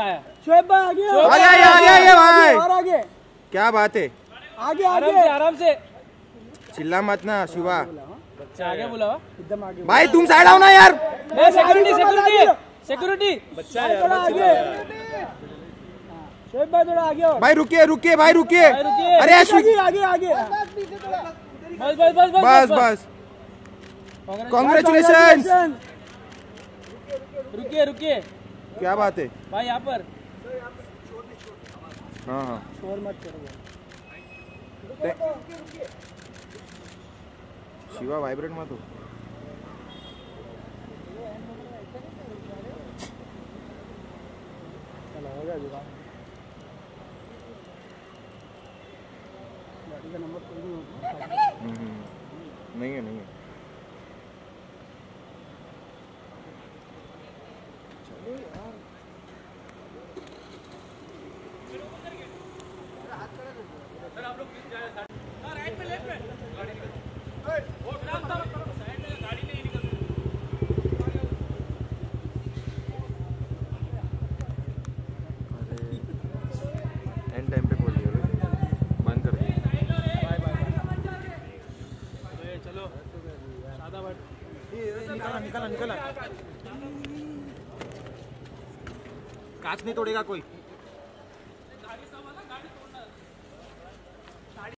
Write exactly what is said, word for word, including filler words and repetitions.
शोएब भाई आगे आगे आगे आगे भाई और आगे क्या बात है आगे आगे आराम से चिल्ला मत ना शिवा आगे बुलाओ एकदम आगे भाई तुम साइड आओ ना यार सिक्योरिटी सिक्योरिटी सिक्योरिटी बच्चा थोड़ा आगे शोएब भाई थोड़ा आगे और भाई रुकिए रुकिए भाई रुकिए रुकिए। अरे आगे आगे आगे बस बस बस बस बस कॉन्ग्रेचुलेशन रुकिए रुकिए क्या बात है भाई यहाँ पर हाँ हाँ शोर मत करो शिवा वाइब्रेट मत हो गाड़ी का नंबर कोई नहीं होगा नहीं है नहीं है सर आप लोग राइट में लेफ्ट में गाड़ी गाड़ी नहीं निकल एंड टाइम पे खोल दिया बंद कर दिया चलो सादा बैठ निकाला निकाला निकाला कांच नहीं तोड़ेगा कोई।